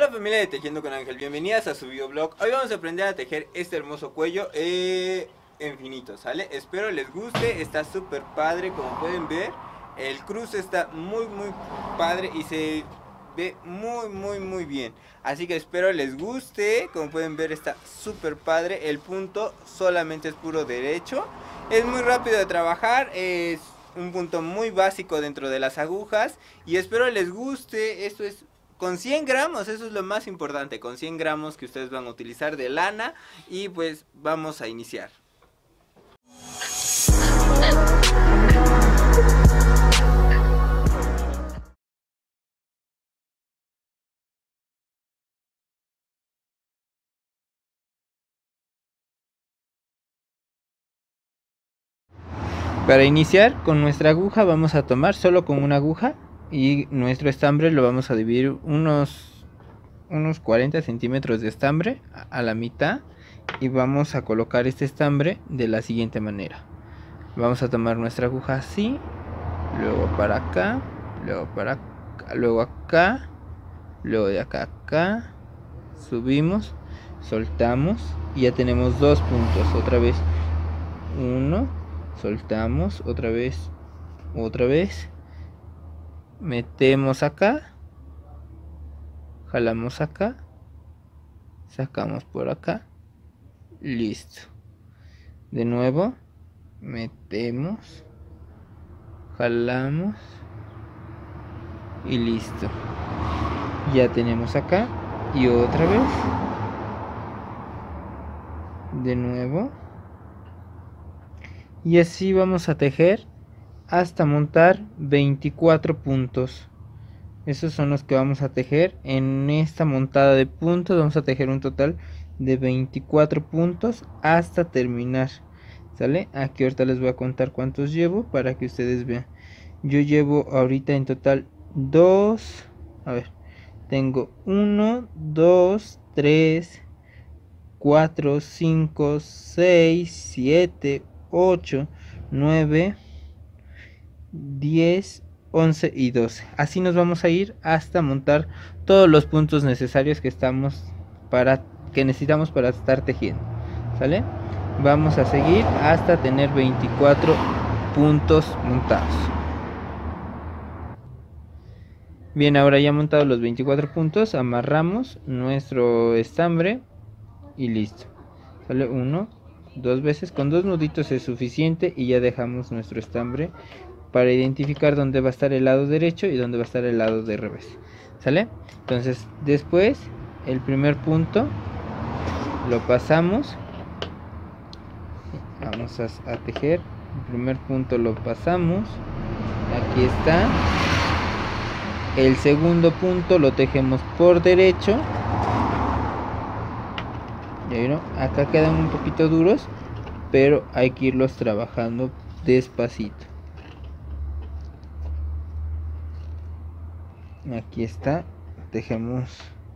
Hola familia de Tejiendo con Ángel, bienvenidas a su videoblog. Hoy vamos a aprender a tejer este hermoso cuello infinito, ¿sale? Espero les guste, está súper padre como pueden ver. El cruce está muy padre y se ve muy bien. Así que espero les guste, como pueden ver está súper padre. El punto solamente es puro derecho. Es muy rápido de trabajar, es un punto muy básico dentro de las agujas. Y espero les guste, esto es con 100 gramos, eso es lo más importante, con 100 gramos que ustedes van a utilizar de lana. Y pues vamos a iniciar. Para iniciar con nuestra aguja vamos a tomar solo con una aguja y nuestro estambre lo vamos a dividir unos 40 centímetros de estambre a la mitad, y vamos a colocar este estambre de la siguiente manera. Vamos a tomar nuestra aguja así, luego para acá, luego para acá, luego acá, luego de acá a acá, subimos, soltamos y ya tenemos dos puntos. Otra vez uno, soltamos, otra vez, metemos acá, jalamos acá, sacamos por acá, listo. De nuevo metemos, jalamos y listo. Ya tenemos acá y otra vez, de nuevo, y así vamos a tejer hasta montar 24 puntos. Esos son los que vamos a tejer en esta montada de puntos. Vamos a tejer un total de 24 puntos hasta terminar, ¿sale? Aquí ahorita les voy a contar cuántos llevo para que ustedes vean. Yo llevo ahorita en total 2, a ver, tengo 1, 2, 3, 4, 5, 6, 7, 8, 9, 10, 11 y 12. Así nos vamos a ir hasta montar todos los puntos necesarios que necesitamos para estar tejiendo, ¿sale? Vamos a seguir hasta tener 24 puntos montados. Bien, ahora ya montados los 24 puntos, amarramos nuestro estambre y listo. Sale uno, dos veces, con dos nuditos es suficiente y ya dejamos nuestro estambre para identificar dónde va a estar el lado derecho y dónde va a estar el lado de revés, ¿sale? Entonces después el primer punto lo pasamos, vamos a tejer el primer punto, lo pasamos, aquí está. El segundo punto lo tejemos por derecho. ¿Ya vieron? Acá quedan un poquito duros, pero hay que irlos trabajando despacito. Aquí está, tejemos.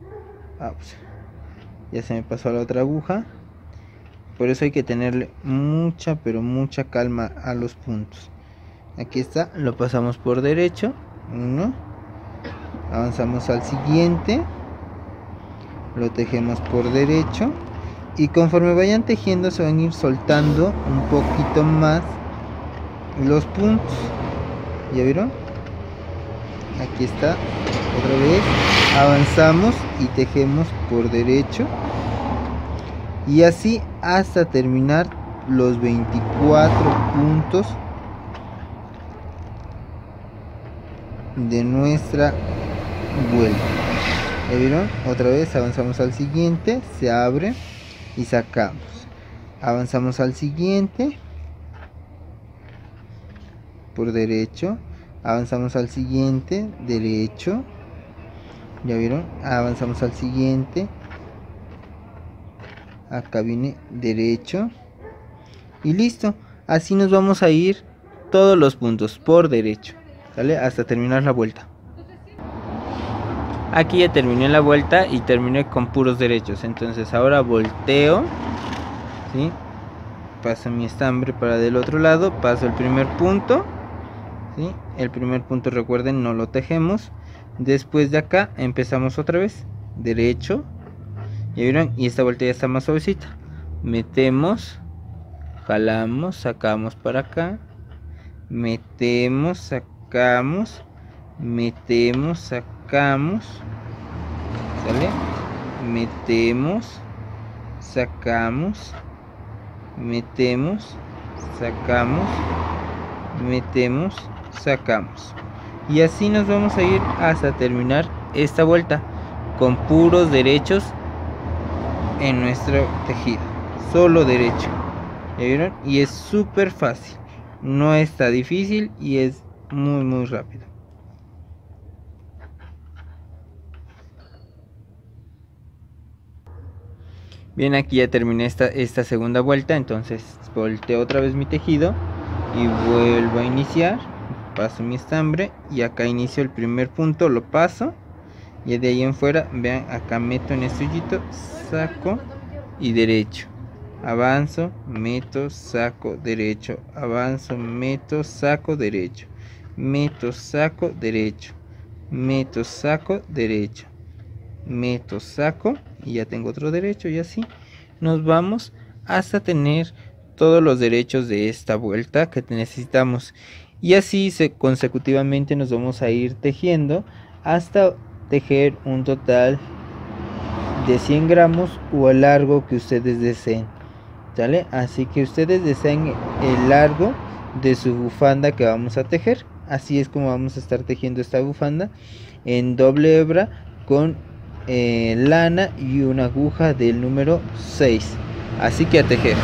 Ya se me pasó a la otra aguja. Por eso hay que tenerle mucha, pero mucha calma a los puntos. Aquí está, lo pasamos por derecho. Uno. Avanzamos al siguiente. Lo tejemos por derecho. Y conforme vayan tejiendo se van a ir soltando un poquito más los puntos. ¿Ya vieron? Aquí está, otra vez avanzamos y tejemos por derecho, y así hasta terminar los 24 puntos de nuestra vuelta. ¿Ya vieron? Otra vez avanzamos al siguiente, se abre y sacamos, avanzamos al siguiente por derecho, avanzamos al siguiente, derecho, ¿ya vieron? Avanzamos al siguiente, acá viene derecho y listo. Así nos vamos a ir todos los puntos por derecho, ¿sale? Hasta terminar la vuelta. Aquí ya terminé la vuelta y terminé con puros derechos. Entonces ahora volteo, ¿sí? Paso mi estambre para del otro lado, paso el primer punto, ¿sí? El primer punto, recuerden, no lo tejemos. Después de acá empezamos otra vez derecho, ¿ya vieron? Y esta vuelta ya está más suavecita. Metemos, jalamos, sacamos para acá, metemos, sacamos, metemos, sacamos, ¿sale? Metemos, sacamos, metemos, sacamos, metemos, sacamos, y así nos vamos a ir hasta terminar esta vuelta con puros derechos en nuestro tejido, solo derecho, ¿ya vieron? Y es súper fácil, no está difícil y es muy rápido. Bien, aquí ya terminé esta segunda vuelta, entonces volteo otra vez mi tejido y vuelvo a iniciar, paso mi estambre y acá inicio el primer punto, lo paso y de ahí en fuera, vean, acá meto en este hoyito, saco y derecho, avanzo, meto, saco, derecho, avanzo, meto, saco, derecho, meto, saco, derecho, meto, saco, derecho, meto, saco y ya tengo otro derecho, y así nos vamos hasta tener todos los derechos de esta vuelta que necesitamos, y así consecutivamente nos vamos a ir tejiendo hasta tejer un total de 100 gramos o el largo que ustedes deseen, ¿sale? Así que ustedes deseen el largo de su bufanda que vamos a tejer. Así es como vamos a estar tejiendo esta bufanda en doble hebra con lana y una aguja del número 6. Así que a tejer.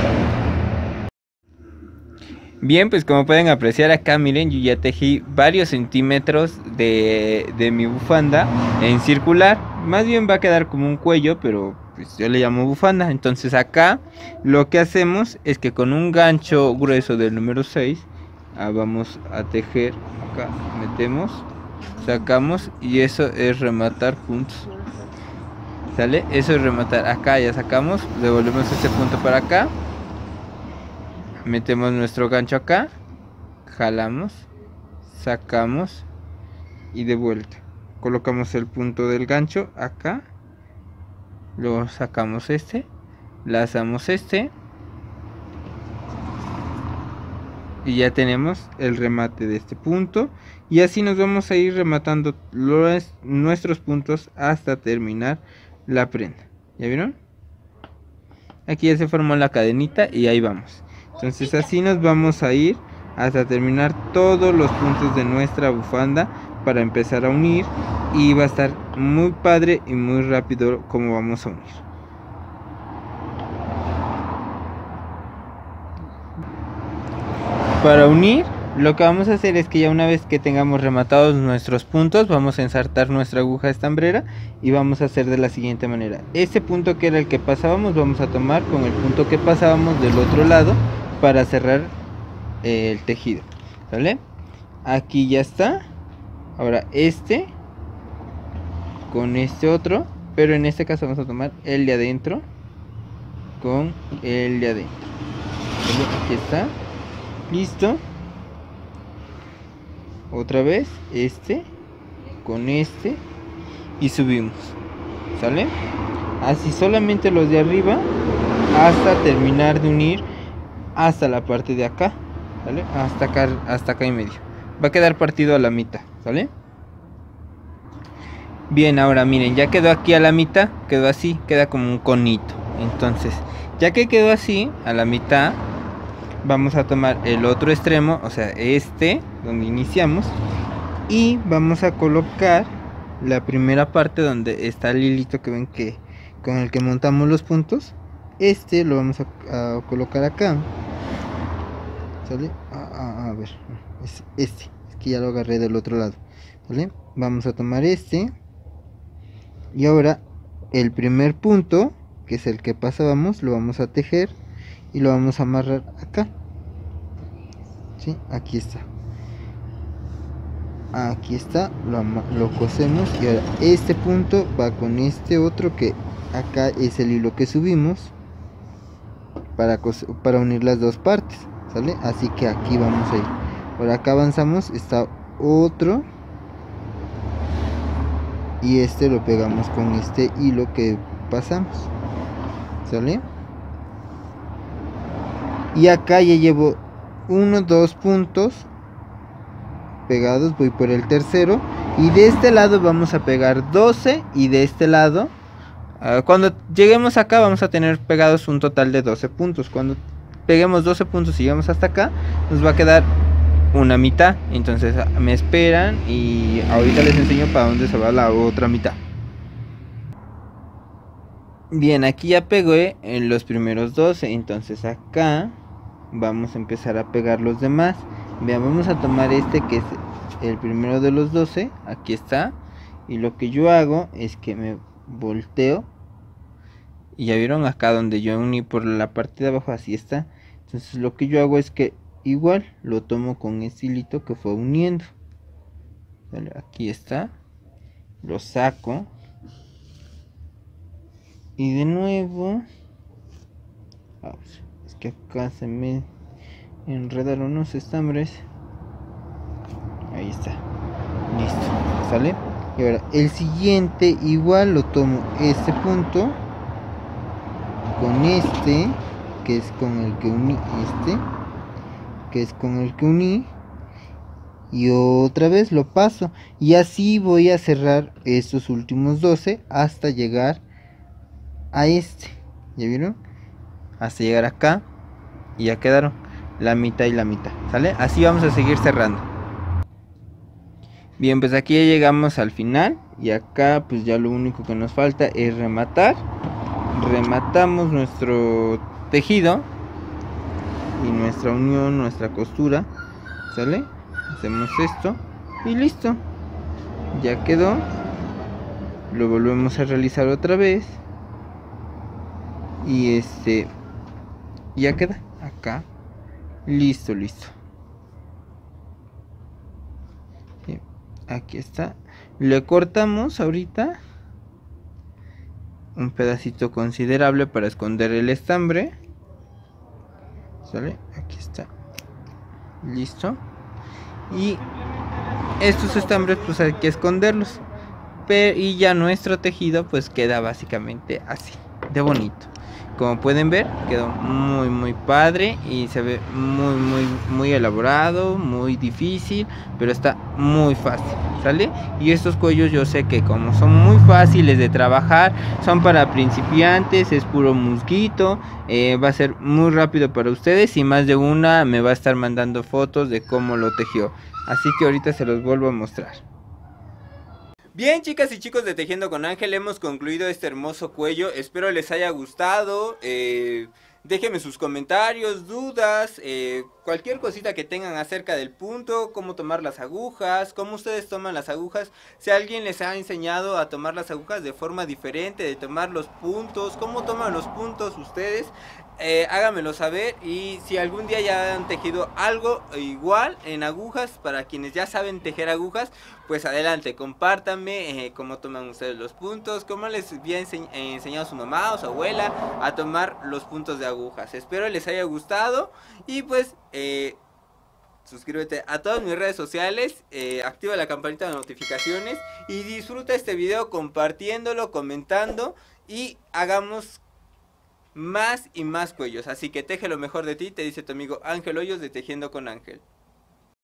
Bien, pues como pueden apreciar acá, miren, yo ya tejí varios centímetros de mi bufanda en circular. Más bien va a quedar como un cuello, pero pues yo le llamo bufanda. Entonces acá lo que hacemos es que con un gancho grueso del número 6 vamos a tejer. Acá metemos, sacamos, y eso es rematar puntos, ¿sale? Eso es rematar. Acá ya sacamos, devolvemos este punto para acá, metemos nuestro gancho acá, jalamos, sacamos y de vuelta colocamos el punto del gancho acá, luego sacamos este, lazamos este y ya tenemos el remate de este punto, y así nos vamos a ir rematando nuestros puntos hasta terminar la prenda. ¿Ya vieron? Aquí ya se formó la cadenita y ahí vamos. Entonces así nos vamos a ir hasta terminar todos los puntos de nuestra bufanda para empezar a unir, y va a estar muy padre y muy rápido como vamos a unir. Para unir, lo que vamos a hacer es que ya una vez que tengamos rematados nuestros puntos, vamos a ensartar nuestra aguja estambrera y vamos a hacer de la siguiente manera. Este punto que era el que pasábamos, vamos a tomar con el punto que pasábamos del otro lado para cerrar el tejido, ¿vale? Aquí ya está. Ahora este con este otro, pero en este caso vamos a tomar el de adentro con el de adentro, ¿vale? Aquí está, listo. Otra vez este con este y subimos, ¿sale? Así solamente los de arriba hasta terminar de unir hasta la parte de acá, ¿vale? Hasta acá y medio. Va a quedar partido a la mitad, ¿sale? Bien, ahora miren, ya quedó aquí a la mitad, quedó así, queda como un conito. Entonces, ya que quedó así a la mitad, vamos a tomar el otro extremo, o sea, este, donde iniciamos, y vamos a colocar la primera parte donde está el hilito que ven que con el que montamos los puntos. Este lo vamos a colocar acá, ¿sale? A ver, es que ya lo agarré del otro lado, ¿vale? Vamos a tomar este, y ahora el primer punto, que es el que pasábamos, lo vamos a tejer y lo vamos a amarrar acá, ¿sí? Aquí está, lo cosemos, y ahora este punto va con este otro, que acá es el hilo que subimos para unir las dos partes, ¿sale? Así que aquí vamos a ir. Por acá avanzamos, está otro, y este lo pegamos con este hilo que pasamos, ¿sale? Y acá ya llevo 1, 2 puntos pegados, voy por el tercero y de este lado vamos a pegar 12 y de este lado cuando lleguemos acá vamos a tener pegados un total de 12 puntos. Cuando peguemos 12 puntos y lleguemos hasta acá, nos va a quedar una mitad. Entonces me esperan y ahorita les enseño para dónde se va la otra mitad. Bien, aquí ya pegué en los primeros 12. Entonces acá vamos a empezar a pegar los demás. Vean, vamos a tomar este que es el primero de los 12. Aquí está. Y lo que yo hago es que me volteo y ya vieron acá donde yo uní por la parte de abajo, así está. Entonces lo que yo hago es que igual lo tomo con este hilito que fue uniendo. ¿Vale? Aquí está, lo saco y de nuevo es que acá se me enredaron unos estambres. Ahí está, listo, ¿sale? Y ahora el siguiente igual lo tomo este punto con este que es con el que uní, y otra vez lo paso y así voy a cerrar estos últimos 12 hasta llegar a este. ¿Ya vieron? Hasta llegar acá y ya quedaron la mitad y la mitad, ¿sale? Así vamos a seguir cerrando. Bien, pues aquí ya llegamos al final y acá pues ya lo único que nos falta es rematar. Rematamos nuestro tejido y nuestra unión, nuestra costura, ¿sale? Hacemos esto y listo, ya quedó. Lo volvemos a realizar otra vez y ya queda acá, listo. Bien, aquí está. Le cortamos ahorita un pedacito considerable para esconder el estambre, ¿sale? Aquí está, listo. Y estos estambres pues hay que esconderlos, y ya nuestro tejido pues queda básicamente así de bonito. Como pueden ver, quedó muy padre y se ve muy elaborado, muy difícil, pero está muy fácil, ¿sale? Y estos cuellos yo sé que como son muy fáciles de trabajar, son para principiantes, es puro musguito, va a ser muy rápido para ustedes y más de una me va a estar mandando fotos de cómo lo tejió. Así que ahorita se los vuelvo a mostrar. Bien, chicas y chicos de Tejiendo con Ángel, hemos concluido este hermoso cuello. Espero les haya gustado. Déjenme sus comentarios, dudas, cualquier cosita que tengan acerca del punto, cómo tomar las agujas, cómo ustedes toman las agujas. Si alguien les ha enseñado a tomar las agujas de forma diferente, de tomar los puntos, cómo toman los puntos ustedes, háganmelo saber. Y si algún día ya han tejido algo igual en agujas, para quienes ya saben tejer agujas, pues adelante, compártanme cómo toman ustedes los puntos, cómo les había enseñado su mamá o su abuela a tomar los puntos de agujas. Espero les haya gustado y pues suscríbete a todas mis redes sociales, activa la campanita de notificaciones y disfruta este video compartiéndolo, comentando y hagamos más y más cuellos. Así que teje lo mejor de ti, te dice tu amigo Ángel Hoyos de Tejiendo con Ángel.